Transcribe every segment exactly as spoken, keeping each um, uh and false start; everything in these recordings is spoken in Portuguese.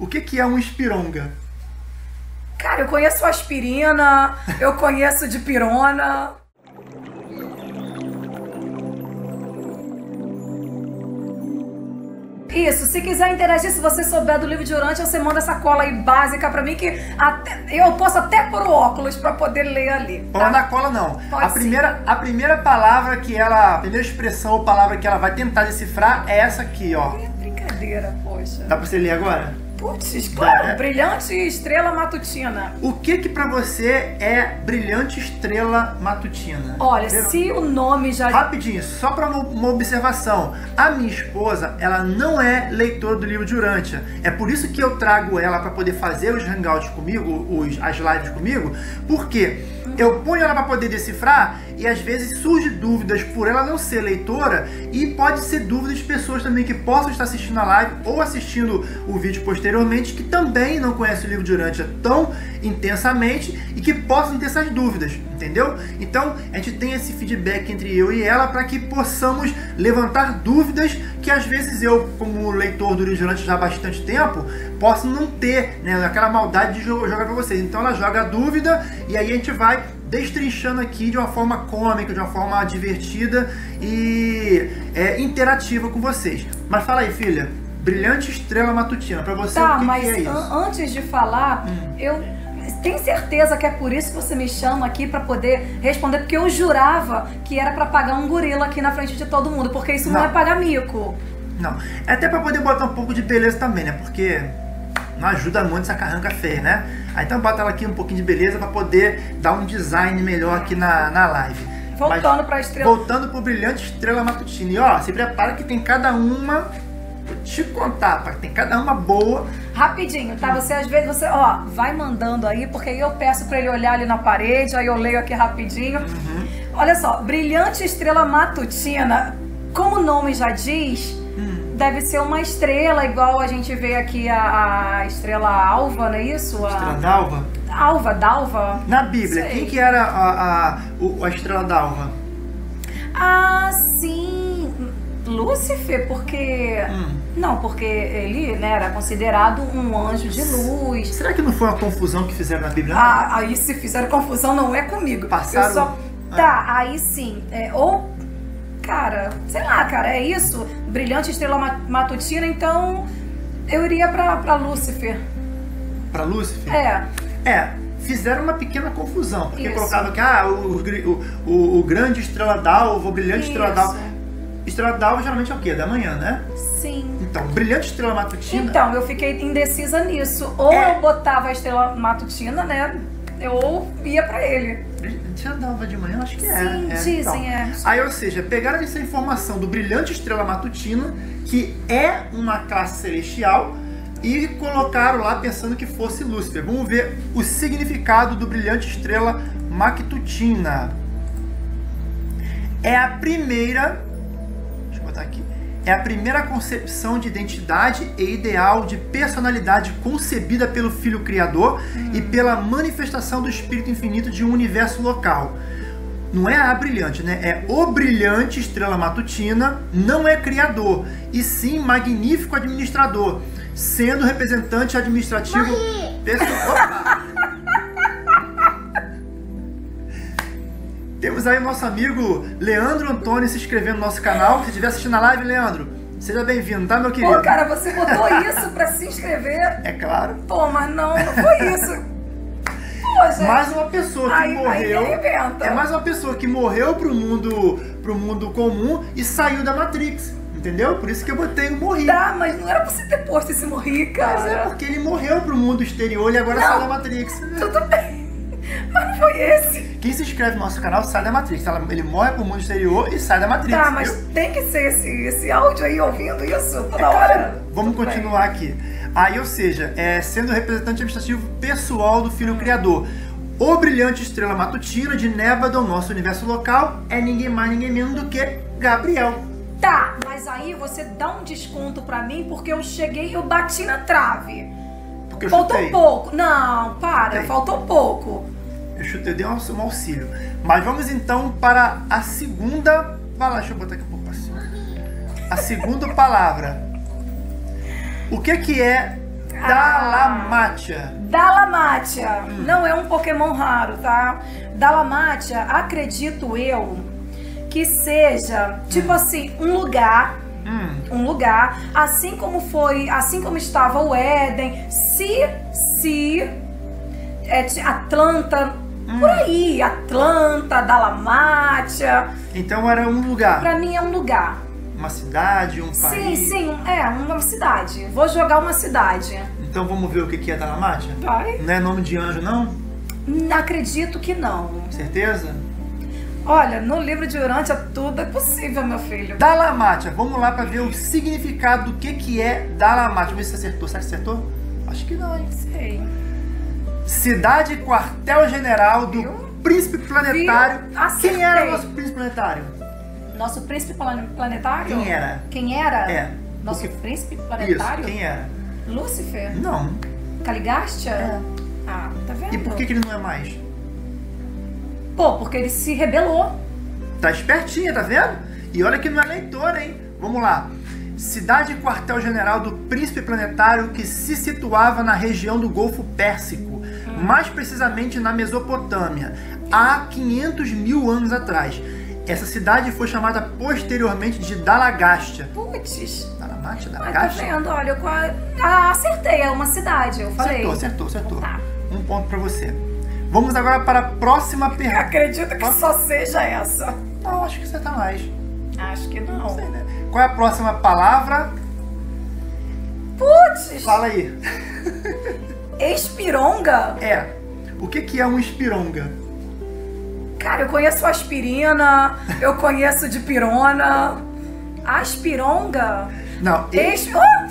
O que que é um espironga? Cara, eu conheço aspirina, eu conheço dipirona. Isso, se quiser interagir, se você souber do livro de Urântia, você manda essa cola aí básica pra mim, que até, eu posso até pôr o óculos pra poder ler ali. Tá? Ou na cola não. Pode a primeira, a primeira palavra que ela, a primeira expressão ou palavra que ela vai tentar decifrar é essa aqui, ó. É brincadeira, poxa. Dá pra você ler agora? Putz, claro, É. Brilhante estrela matutina. O que que pra você é brilhante estrela matutina? Olha, Entendeu? se o nome já... Rapidinho, só para uma, uma observação. A minha esposa, ela não é leitora do livro de Urântia. É por isso que eu trago ela para poder fazer os hangouts comigo, os, as lives comigo, porque eu ponho ela para poder decifrar e às vezes surge dúvidas por ela não ser leitora e pode ser dúvidas de pessoas também que possam estar assistindo a live ou assistindo o vídeo posteriormente que também não conhecem o livro de Urântia tão intensamente e que possam ter essas dúvidas, entendeu? Então a gente tem esse feedback entre eu e ela para que possamos levantar dúvidas que às vezes eu, como leitor do livro de Urântia já há bastante tempo, posso não ter, né, aquela maldade de jogar para vocês. Então ela joga a dúvida e aí a gente vai destrinchando aqui de uma forma cômica, de uma forma divertida e é, interativa com vocês. Mas fala aí, filha, brilhante estrela matutina, pra você Tá, o que, mas que é isso? an antes de falar, Hum. eu tenho certeza que é por isso que você me chama aqui pra poder responder, porque eu jurava que era pra pagar um gorila aqui na frente de todo mundo, porque isso não, Não. é pagar mico. Não, é até pra poder botar um pouco de beleza também, né? Porque não ajuda muito essa carranca feia, né? Aí então bota ela aqui um pouquinho de beleza pra poder dar um design melhor aqui na, na live. Voltando Mas, pra estrela... Voltando pro brilhante estrela matutina. E ó, se prepara que tem cada uma, vou te contar, pai, tem cada uma boa. Rapidinho, tá? Você às vezes, você, ó, vai mandando aí, porque aí eu peço pra ele olhar ali na parede, aí eu leio aqui rapidinho. Uhum. Olha só, brilhante estrela matutina, como o nome já diz, Hum. deve ser uma estrela, igual a gente vê aqui a, a estrela alva, não é isso? A Estrela d'alva? alva, dalva. Na Bíblia, Sei. quem que era a, a, o- a estrela d'alva? Ah, sim, Lúcifer, porque... Hum. Não, porque ele, né, era considerado um anjo de luz. Será que não foi uma confusão que fizeram na Bíblia? Não? Ah, aí se fizeram confusão, não é comigo. Passaram- Eu só... Ah. Tá, aí sim. É, ou, cara, sei lá, cara, é isso. Brilhante estrela ma- matutina, então eu iria pra, pra Lúcifer. Pra Lúcifer? É. É, fizeram uma pequena confusão, porque Isso. colocavam que ah, o, o, o, o grande estrela d'alva, o brilhante estrela Isso. d'alva. Estrela d'alva geralmente é o quê? Da manhã, né? Sim. Então, brilhante estrela matutina. Então, eu fiquei indecisa nisso. Ou É. eu botava a estrela matutina, né? Ou ia pra ele. Estrela d'alva de manhã, acho que é. Sim, é. dizem, Então, é. Aí, ou seja, pegaram essa informação do brilhante estrela matutina, que é uma classe celestial, e colocaram lá pensando que fosse Lúcifer. Vamos ver o significado do brilhante estrela matutina. É a primeira, deixa eu botar aqui, é a primeira concepção de identidade e ideal de personalidade concebida pelo Filho Criador e pela manifestação do Espírito Infinito de um universo local. Não é a brilhante, né? É o brilhante estrela matutina, não é criador, e sim magnífico administrador, sendo representante administrativo pessoal. Opa! Temos aí o nosso amigo Leandro Antônio se inscrevendo no nosso canal. Se estiver assistindo a live, Leandro, seja bem-vindo, tá, meu querido? Pô, cara, você botou isso pra se inscrever? É claro. Pô, mas não, não foi isso. Pô, gente. Mais uma pessoa que Aí- aí morreu. me arrebenta. É mais uma pessoa que morreu pro mundo, pro mundo comum e saiu da Matrix. Entendeu? Por isso que eu botei o morri. Tá, mas não era pra você ter posto esse morri, cara. Mas é porque ele morreu pro mundo exterior e agora Não. sai da Matrix. Tudo bem. Mas não foi esse. Quem se inscreve no nosso canal sai da Matrix. Ela- Ele morre pro mundo exterior e sai da Matrix. Tá, mas viu? tem que ser esse, esse áudio aí ouvindo isso toda É hora. claro. Vamos Tudo continuar aqui. Aí, ou seja, é, sendo o representante administrativo pessoal do Filho Criador. O brilhante estrela matutina de Nébado, nosso universo local, é ninguém mais, ninguém menos do que Gabriel. bem. Tá, mas aí você dá um desconto pra mim porque eu cheguei e eu bati na trave. Porque eu Faltou chutei. pouco. Não, para, Chutei. faltou pouco. Eu chutei, dei um, um auxílio. Mas vamos então para a segunda. Vai lá, deixa eu botar aqui um pouco pra cima. A segunda palavra. O que que é Dalamatia. Dalamatia. Hum. Não é um Pokémon raro, tá? Dalamatia, acredito eu, que seja, tipo hum. assim, um lugar... Hum. Um lugar, assim como foi, assim como estava o Éden, se, se é, Atlanta, hum. por aí, Atlanta, Dalamatia. Então era um lugar. Pra mim é um lugar. Uma cidade, um país. Sim, sim, é uma cidade. Vou jogar uma cidade. Então vamos ver o que é Dalamatia? Vai. Não é nome de anjo, não? Acredito que não. Certeza? Olha, no livro de Urântia tudo é possível, meu filho. Dalamatia, vamos lá para ver o significado do que, que é Dalamatia. Vamos ver se você acertou. Será que acertou? Acho que não, hein? Sei. Cidade quartel-general do Viu? Príncipe Planetário. Quem era o nosso príncipe planetário? Nosso príncipe planetário? Quem era? Quem era? É. Nosso Porque... príncipe planetário? Isso, quem era? Lúcifer? Não. Caligastia? É. Ah, tá vendo? E por que, que ele não é mais? Pô, porque ele se rebelou. Tá espertinha, tá vendo? E olha que não é leitor, hein? Vamos lá. Cidade quartel-general do príncipe planetário que se situava na região do Golfo Pérsico, hum. mais precisamente na Mesopotâmia, há quinhentos mil anos atrás. Essa cidade foi chamada posteriormente de Dalagastia. Putz. Dalamatia, Dalagastia? Ah, tá vendo? Olha, eu ah, acertei, é uma cidade, eu falei. Acertou, acertou, acertou. Tá. Um ponto pra você. Vamos agora para a próxima pergunta. Acredito que só seja essa. Não, acho que você tá mais. Acho que não. Não sei, né? Qual é a próxima palavra? Putz! Fala aí. Espironga? É. O que, que é um espironga? Cara, eu conheço aspirina, eu conheço dipirona. Aspironga? Não. Es...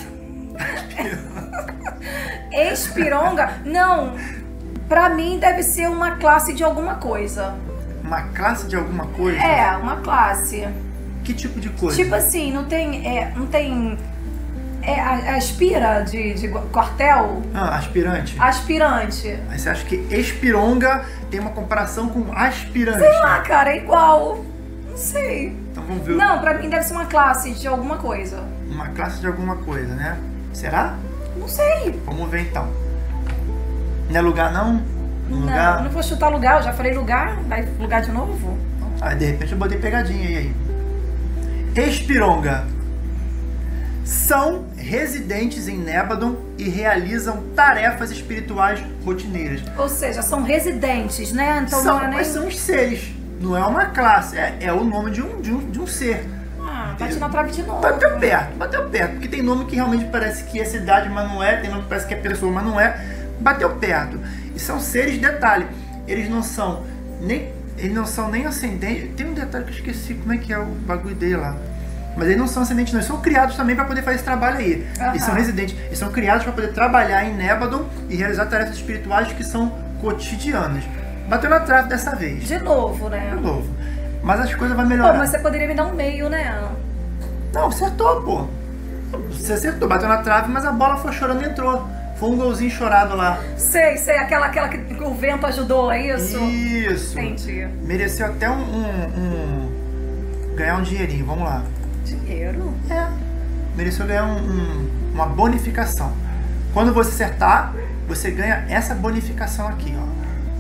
Espironga? Não. Pra mim deve ser uma classe de alguma coisa. Uma classe de alguma coisa? É, uma classe. Que tipo de coisa? Tipo assim, não tem... É, não tem... É, aspira de, de quartel? Ah, aspirante. Aspirante. Aí você acha que espironga tem uma comparação com aspirante? Sei lá, cara, é igual. Não sei. Então vamos ver. Não, pra mim deve ser uma classe de alguma coisa. Uma classe de alguma coisa, né? Será? Não sei. Vamos ver então. Não é lugar não? Não, lugar? não vou chutar lugar, eu já falei lugar, vai lugar de novo? Aí de repente eu botei pegadinha aí. aí. Espironga. São residentes em Nébadon e realizam tarefas espirituais rotineiras. Ou seja, são residentes, né? Então são, não é nem... Mas são os seres, não é uma classe, é, é o nome de um, de um, de um ser. Ah, bate na trave de novo. Bateu perto, bateu perto, porque tem nome que realmente parece que é cidade, mas não é, tem nome que parece que é pessoa, mas não é. Bateu perto. E são seres, detalhe, eles não são nem, eles não são nem ascendentes. Tem um detalhe que eu esqueci, como é que é o bagulho dele lá. Mas eles não são ascendentes, não. Eles são criados também para poder fazer esse trabalho aí. Uhum. Eles são residentes. Eles são criados para poder trabalhar em Nébadon e realizar tarefas espirituais que são cotidianas. Bateu na trave dessa vez. De novo, né? De novo. Mas as coisas vão melhorar. Pô, mas você poderia me dar um meio, né? Não, acertou, pô. Você acertou. Bateu na trave, mas a bola foi chorando e entrou. Foi um golzinho chorado lá. Sei, sei. Aquela, aquela que o vento ajudou, é isso? Isso. Entendi. Mereceu até um... um, um... ganhar um dinheirinho. Vamos lá. Dinheiro? É. Mereceu ganhar um, um, uma bonificação. Quando você acertar, você ganha essa bonificação aqui, ó.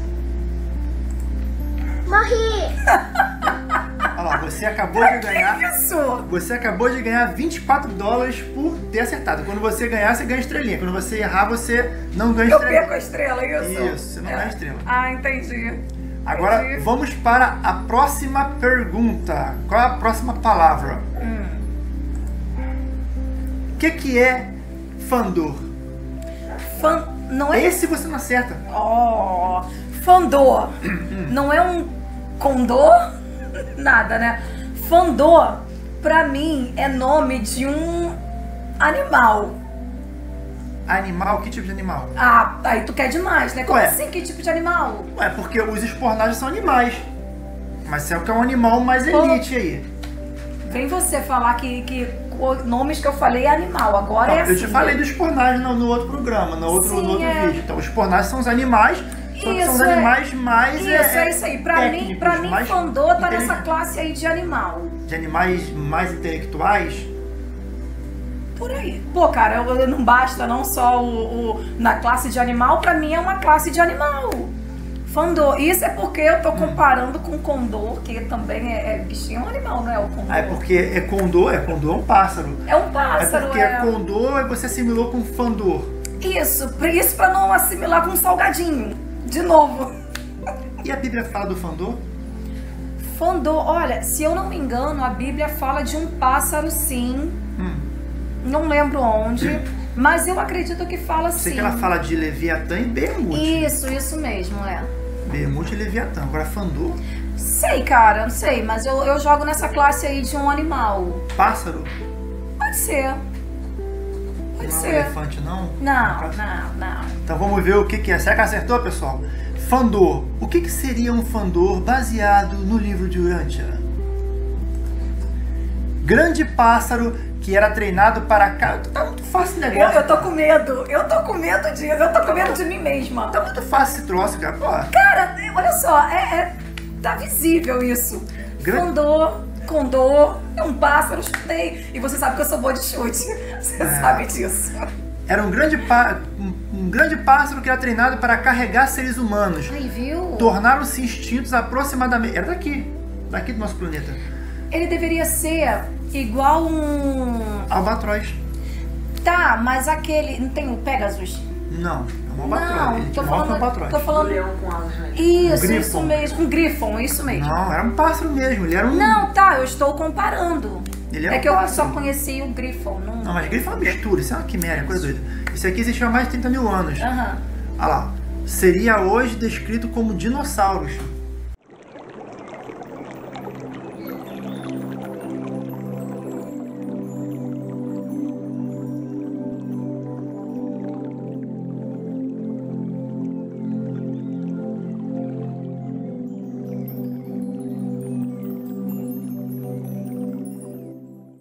Morri! Olha lá, você acabou de ganhar... Que isso? Você acabou de ganhar vinte e quatro dólares por ter acertado. Quando você ganhar, você ganha estrelinha. Quando você errar, você não ganha Eu estrelinha. perco a estrela, isso? Isso, você não é. ganha estrela. Ah, entendi. Agora, entendi. vamos para a próxima pergunta. Qual é a próxima palavra? Hum. O que, que é Fandor? Fan... Não é... Esse você não acerta. Oh, Fandor. Não é um condor? Nada, né? Fandor, pra mim, é nome de um animal. Animal? Que tipo de animal? Ah, aí tu quer demais, né? Como Ué. assim? Que tipo de animal? Ué, porque os espornagens são animais. Mas você é o que é um animal mais elite aí. Vem você falar que, que os nomes que eu falei é animal. Agora Não, é assim. eu te falei dos espornagens no, no outro programa, no outro, Sim, no outro é. vídeo. Então, os espornagens são os animais, só que Isso, são os é. animais mais Isso, é, é isso aí. Pra técnicos, mim, pra mim mais Fandor tá nessa inteligentes. classe aí de animal. De animais mais intelectuais? Por aí. Pô, cara, eu, não basta não só o, o na classe de animal, pra mim é uma classe de animal. Fandor. Isso é porque eu tô comparando com condor, que também é, é bichinho, é um animal, não é o condor? Ah, é porque é condor, é condor é um pássaro. É um pássaro, é. porque é. condor você assimilou com fandor. Isso, isso pra não assimilar com salgadinho. De novo. E a Bíblia fala do fandor? Fandor, olha, se eu não me engano, a Bíblia fala de um pássaro, sim. Hum. Não lembro onde. Mas eu acredito que fala sim. Sei que ela fala de Leviatã e Behemoth. Isso, isso mesmo, é. Behemoth e Leviatã. Agora, fandor? Sei, cara, não sei. Mas eu, eu jogo nessa classe aí de um animal. Pássaro? Pode ser. Pode não ser. É um elefante, não? Não, não, não. Então vamos ver o que, que é. Será que acertou, pessoal? Fandor. O que, que seria um fandor baseado no livro de Urântia? Grande pássaro que era treinado para cá. Tá muito fácil o negócio. Eu, eu tô com medo. Eu tô com medo disso. Eu tô com medo de mim mesma. Tá muito fácil esse troço, cara. Pô. Cara, olha só. É, é, tá visível isso. Grande... Fandor, condor, é um pássaro, chutei. E você sabe que eu sou boa de chute. Você é. sabe disso. Era um grande, pá, um, um grande pássaro que era treinado para carregar seres humanos. Ai, viu? Tornaram-se extintos aproximadamente... Era daqui. Daqui do nosso planeta. Ele deveria ser igual um... albatroz. Tá, mas aquele... Não tem o Pegasus? Não, é um albatroz. Não, ele tô falando... Um albatroz. Tô falando... Um leão com asas, né? Isso, um isso mesmo. Um grifon, isso mesmo. Não, era um pássaro mesmo. Ele era um... Não, tá, eu estou comparando. Ele é, é um que eu pássaro. só conheci o grifon. Não, não mas grifon é uma mistura. Isso é uma quimera, coisa doida. Isso aqui existiu há mais de trinta mil anos. Aham. Olha lá. Seria hoje descrito como dinossauros.